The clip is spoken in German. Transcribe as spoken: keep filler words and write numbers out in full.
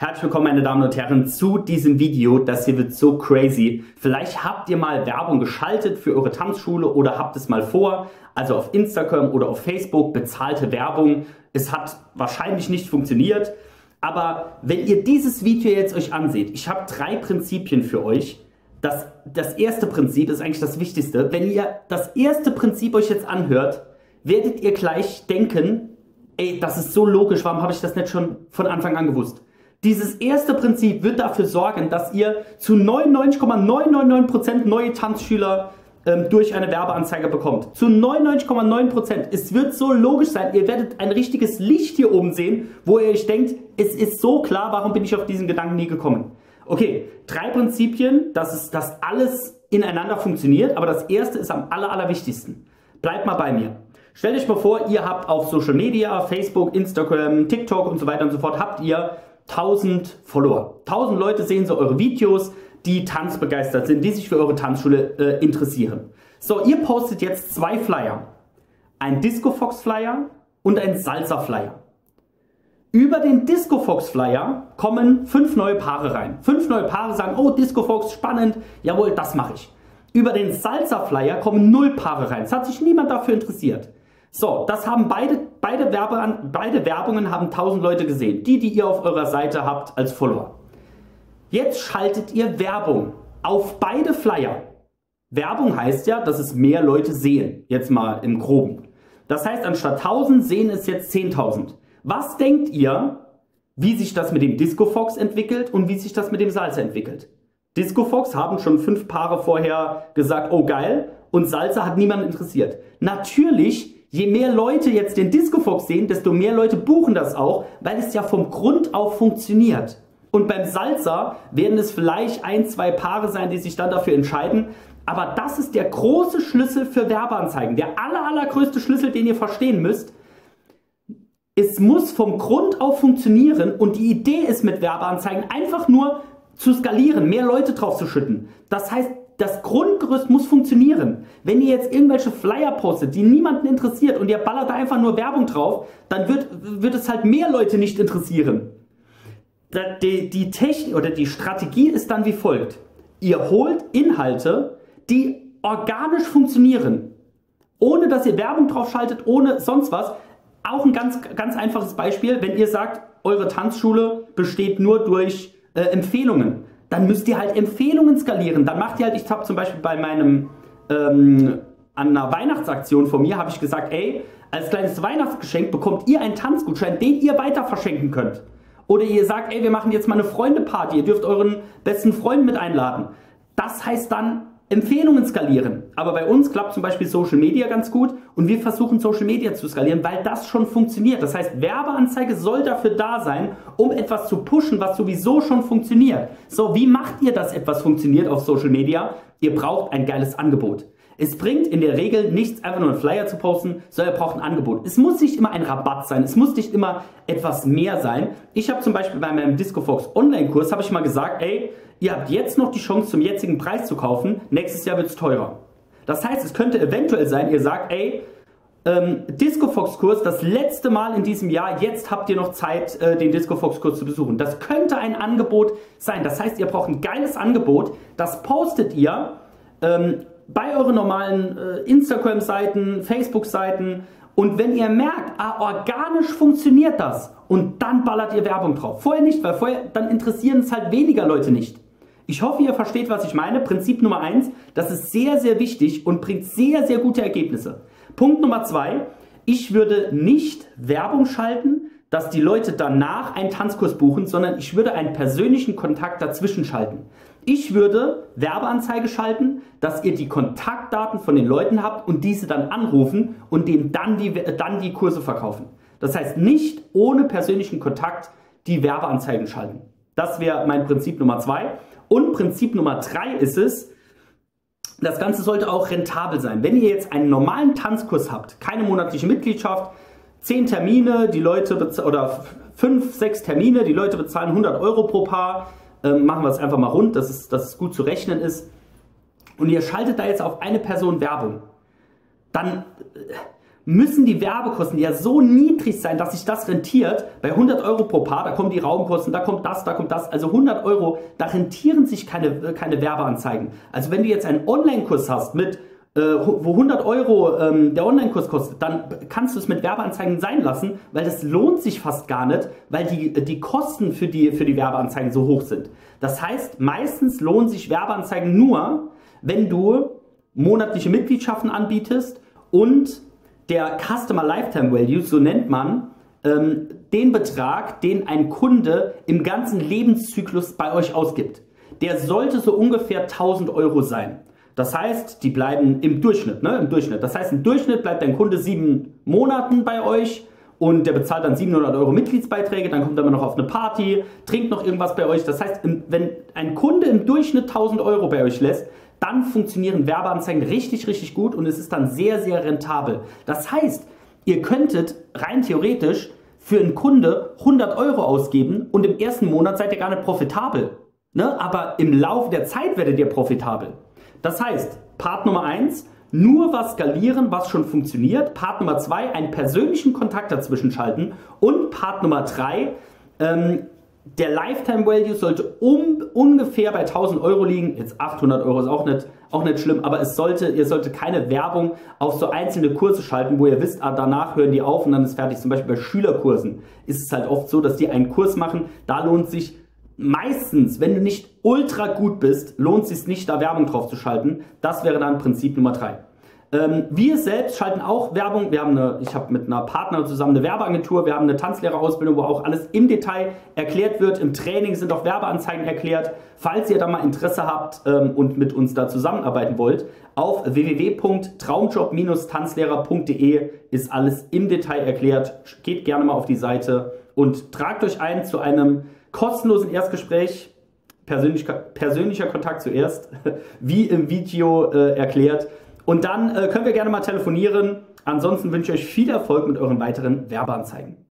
Herzlich willkommen, meine Damen und Herren, zu diesem Video. Das hier wird so crazy. Vielleicht habt ihr mal Werbung geschaltet für eure Tanzschule oder habt es mal vor. Also auf Instagram oder auf Facebook bezahlte Werbung. Es hat wahrscheinlich nicht funktioniert. Aber wenn ihr dieses Video jetzt euch anseht, ich habe drei Prinzipien für euch. Das, das erste Prinzip ist eigentlich das Wichtigste. Wenn ihr das erste Prinzip euch jetzt anhört, werdet ihr gleich denken, ey, das ist so logisch, warum habe ich das nicht schon von Anfang an gewusst? Dieses erste Prinzip wird dafür sorgen, dass ihr zu neunundneunzig Komma neunhundertneunundneunzig Prozent neue Tanzschüler ähm, durch eine Werbeanzeige bekommt. Zu neunundneunzig Komma neun Prozent. Es wird so logisch sein. Ihr werdet ein richtiges Licht hier oben sehen, wo ihr euch denkt, es ist so klar, warum bin ich auf diesen Gedanken nie gekommen. Okay, drei Prinzipien, dass, es, dass alles ineinander funktioniert, aber das erste ist am aller, allerwichtigsten. Bleibt mal bei mir. Stellt euch mal vor, ihr habt auf Social Media, Facebook, Instagram, TikTok und so weiter und so fort, habt ihr tausend Follower. tausend Leute sehen so eure Videos, die tanzbegeistert sind, die sich für eure Tanzschule äh, interessieren. So, ihr postet jetzt zwei Flyer. Ein Disco Fox Flyer und ein Salsa Flyer. Über den Disco Fox Flyer kommen fünf neue Paare rein. Fünf neue Paare sagen, oh, Disco Fox, spannend, jawohl, das mache ich. Über den Salsa Flyer kommen null Paare rein. Es hat sich niemand dafür interessiert. So, das haben beide, beide, Werbe, beide Werbungen haben tausend Leute gesehen. Die, die ihr auf eurer Seite habt als Follower. Jetzt schaltet ihr Werbung auf beide Flyer. Werbung heißt ja, dass es mehr Leute sehen. Jetzt mal im Groben. Das heißt, anstatt tausend sehen es jetzt zehntausend. Was denkt ihr, wie sich das mit dem Disco Fox entwickelt und wie sich das mit dem Salsa entwickelt? Disco Fox haben schon fünf Paare vorher gesagt, oh geil, und Salsa hat niemanden interessiert. Natürlich, je mehr Leute jetzt den Disco Fox sehen, desto mehr Leute buchen das auch, weil es ja vom Grund auf funktioniert. Und beim Salsa werden es vielleicht ein, zwei Paare sein, die sich dann dafür entscheiden. Aber das ist der große Schlüssel für Werbeanzeigen. Der aller, allergrößte Schlüssel, den ihr verstehen müsst. Es muss vom Grund auf funktionieren und die Idee ist mit Werbeanzeigen einfach nur zu skalieren, mehr Leute drauf zu schütten. Das heißt, das Grundgerüst muss funktionieren. Wenn ihr jetzt irgendwelche Flyer postet, die niemanden interessiert und ihr ballert da einfach nur Werbung drauf, dann wird, wird es halt mehr Leute nicht interessieren. Die, die Technik oder die Strategie ist dann wie folgt. Ihr holt Inhalte, die organisch funktionieren, ohne dass ihr Werbung drauf schaltet, ohne sonst was. Auch ein ganz, ganz einfaches Beispiel, wenn ihr sagt, eure Tanzschule besteht nur durch äh, Empfehlungen. Dann müsst ihr halt Empfehlungen skalieren. Dann macht ihr halt, ich habe zum Beispiel bei meinem, ähm, an einer Weihnachtsaktion von mir, habe ich gesagt, ey, als kleines Weihnachtsgeschenk bekommt ihr einen Tanzgutschein, den ihr weiter verschenken könnt. Oder ihr sagt, ey, wir machen jetzt mal eine Freunde-Party, ihr dürft euren besten Freund mit einladen. Das heißt dann Empfehlungen skalieren. Aber bei uns klappt zum Beispiel Social Media ganz gut und wir versuchen Social Media zu skalieren, weil das schon funktioniert. Das heißt, Werbeanzeige soll dafür da sein, um etwas zu pushen, was sowieso schon funktioniert. So, wie macht ihr, dass etwas funktioniert auf Social Media? Ihr braucht ein geiles Angebot. Es bringt in der Regel nichts, einfach nur einen Flyer zu posten, sondern ihr braucht ein Angebot. Es muss nicht immer ein Rabatt sein, es muss nicht immer etwas mehr sein. Ich habe zum Beispiel bei meinem Disco Fox Online-Kurs, habe ich mal gesagt, ey, ihr habt jetzt noch die Chance zum jetzigen Preis zu kaufen, nächstes Jahr wird es teurer. Das heißt, es könnte eventuell sein, ihr sagt, ey, ähm, Disco Fox Kurs, das letzte Mal in diesem Jahr, jetzt habt ihr noch Zeit, äh, den Disco Fox Kurs zu besuchen. Das könnte ein Angebot sein. Das heißt, ihr braucht ein geiles Angebot, das postet ihr ähm, bei euren normalen äh, Instagram-Seiten, Facebook-Seiten und wenn ihr merkt, ah, organisch funktioniert das und dann ballert ihr Werbung drauf. Vorher nicht, weil vorher, dann interessieren es halt weniger Leute nicht. Ich hoffe, ihr versteht, was ich meine. Prinzip Nummer eins, das ist sehr, sehr wichtig und bringt sehr, sehr gute Ergebnisse. Punkt Nummer zwei, ich würde nicht Werbung schalten, dass die Leute danach einen Tanzkurs buchen, sondern ich würde einen persönlichen Kontakt dazwischen schalten. Ich würde Werbeanzeige schalten, dass ihr die Kontaktdaten von den Leuten habt und diese dann anrufen und denen dann die, dann die Kurse verkaufen. Das heißt, nicht ohne persönlichen Kontakt die Werbeanzeigen schalten. Das wäre mein Prinzip Nummer zwei. Und Prinzip Nummer drei ist es, das Ganze sollte auch rentabel sein. Wenn ihr jetzt einen normalen Tanzkurs habt, keine monatliche Mitgliedschaft, zehn Termine, die Leute oder fünf, sechs Termine, die Leute bezahlen hundert Euro pro Paar, ähm, machen wir es einfach mal rund, dass es, dass es gut zu rechnen ist. Und ihr schaltet da jetzt auf eine Person Werbung. Dann, müssen die Werbekosten ja so niedrig sein, dass sich das rentiert. Bei hundert Euro pro Paar, da kommen die Raumkosten, da kommt das, da kommt das. Also hundert Euro, da rentieren sich keine, keine Werbeanzeigen. Also wenn du jetzt einen Online-Kurs hast, mit, äh, wo hundert Euro ähm, der Online-Kurs kostet, dann kannst du es mit Werbeanzeigen sein lassen, weil das lohnt sich fast gar nicht, weil die, die Kosten für die, für die Werbeanzeigen so hoch sind. Das heißt, meistens lohnen sich Werbeanzeigen nur, wenn du monatliche Mitgliedschaften anbietest und der Customer Lifetime Value, so nennt man, ähm, den Betrag, den ein Kunde im ganzen Lebenszyklus bei euch ausgibt. Der sollte so ungefähr tausend Euro sein. Das heißt, die bleiben im Durchschnitt, ne? Im Durchschnitt. Das heißt, im Durchschnitt bleibt ein Kunde sieben Monaten bei euch und der bezahlt dann siebenhundert Euro Mitgliedsbeiträge, dann kommt er immer noch auf eine Party, trinkt noch irgendwas bei euch. Das heißt, wenn ein Kunde im Durchschnitt tausend Euro bei euch lässt, dann funktionieren Werbeanzeigen richtig, richtig gut und es ist dann sehr, sehr rentabel. Das heißt, ihr könntet rein theoretisch für einen Kunde hundert Euro ausgeben und im ersten Monat seid ihr gar nicht profitabel. Ne? Aber im Laufe der Zeit werdet ihr profitabel. Das heißt, Part Nummer eins, nur was skalieren, was schon funktioniert. Part Nummer zwei, einen persönlichen Kontakt dazwischen schalten. Und Part Nummer drei, ähm, der Lifetime Value sollte um, ungefähr bei tausend Euro liegen. Jetzt achthundert Euro ist auch nicht, auch nicht schlimm, aber es sollte, ihr solltet keine Werbung auf so einzelne Kurse schalten, wo ihr wisst, ah, danach hören die auf und dann ist fertig. Zum Beispiel bei Schülerkursen ist es halt oft so, dass die einen Kurs machen. Da lohnt sich meistens, wenn du nicht ultra gut bist, lohnt es sich nicht, da Werbung drauf zu schalten. Das wäre dann Prinzip Nummer drei. Ähm, wir selbst schalten auch Werbung. Wir haben eine, ich habe mit einer Partner zusammen eine Werbeagentur. Wir haben eine Tanzlehrerausbildung, wo auch alles im Detail erklärt wird. Im Training sind auch Werbeanzeigen erklärt. Falls ihr da mal Interesse habt ähm, und mit uns da zusammenarbeiten wollt, auf w w w punkt traumjob tanzlehrer punkt de ist alles im Detail erklärt. Geht gerne mal auf die Seite und tragt euch ein zu einem kostenlosen Erstgespräch. Persönlicher, persönlicher Kontakt zuerst, wie im Video äh, erklärt. Und dann äh, können wir gerne mal telefonieren. Ansonsten wünsche ich euch viel Erfolg mit euren weiteren Werbeanzeigen.